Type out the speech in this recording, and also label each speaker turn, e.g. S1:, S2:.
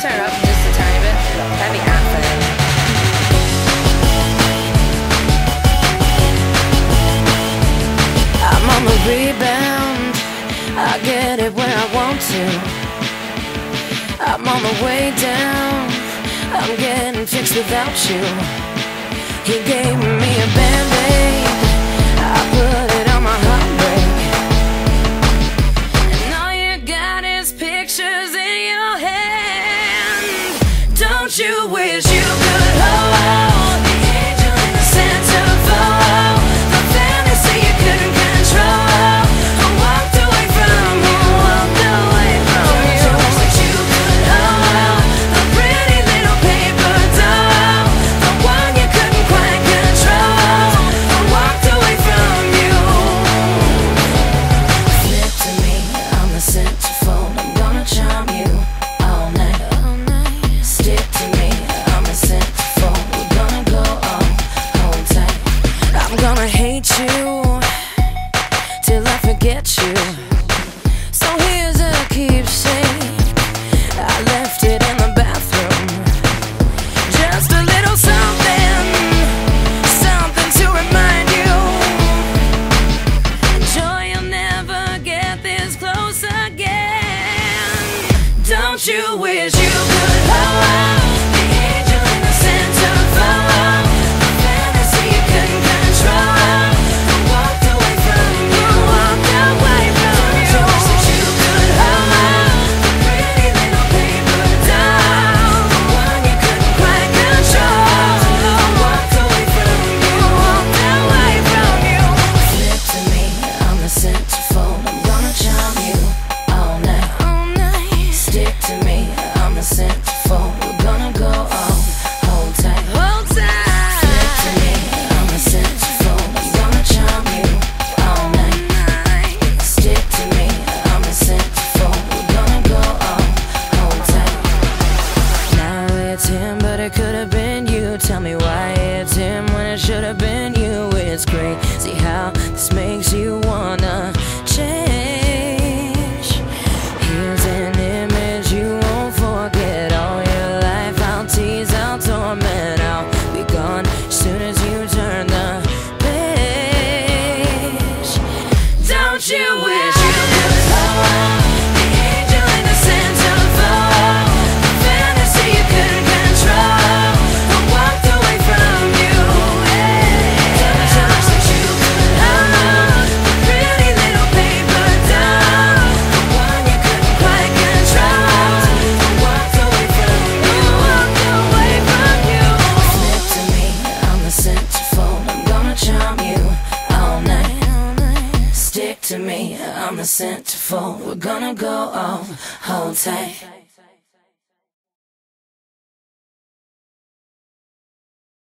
S1: turn it up just a tiny bit? That'd be awesome. I'm on the rebound, I get it when I want to. I'm on the way down, I'm getting fixed without you. He gave me a band-aid, I put it on my heartbreak. And all you got is pictures in your hand. Don't you wish you could hold the angel in the centerfold, the fantasy you couldn't control? I walked away from you, walked away from you. Don't you wish you could hold the pretty little paper doll, the one you couldn't quite control? I walked away from you. Flip to me on the centerfold, I'm gonna charm you all night. Stick to me on the centerfold, we're gonna go on, hold tight. I'm gonna hate you till I forget you. So here's a keepsake, I left it in the bathroom. Just a little something, something to remind you. Joy, you'll never get this close again. Don't you wish you could hold the angel in the centerfold, the fantasy you couldn't control? I walked away from you, walked away from you. Don't you wish that you could hold the pretty little paper doll, the one you couldn't quite control? I walked away from you, walked away from you. Flip to me on the centerfold, I'm gonna charm you all night. Stick to me on the centerfold, we're gonna go on, hold tight. Hold tight. Flip to me on the centerfold, I'm gonna charm you all night. Stick to me on the centerfold, we're gonna go on, hold tight. Now it's him, but it could have been you. Tell me why it's him when it should have been you. It's crazy how this makes you wanna change. Here's an image you won't forget all your life. I'll tease, I'll torment, I'll be gone as soon as you turn the page. Don't you wish you could hold the angel in the centerfold, the fantasy you couldn't control? I walked away from you. Don't you wish that you could hold the pretty little paper doll, the one you couldn't quite control? I walked away from you, walked away from you. Flip to me on the centerfold, I'm gonna charm you all night. Stick to me on the centerfold, we're gonna go off, hold tight.